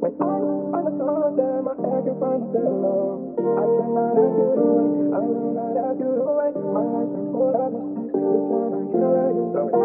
On the sunset, my head can find the pillow. I cannot ask you to wait, I will not ask you to wait. My life's been full of mistakes, this one I can't let you. So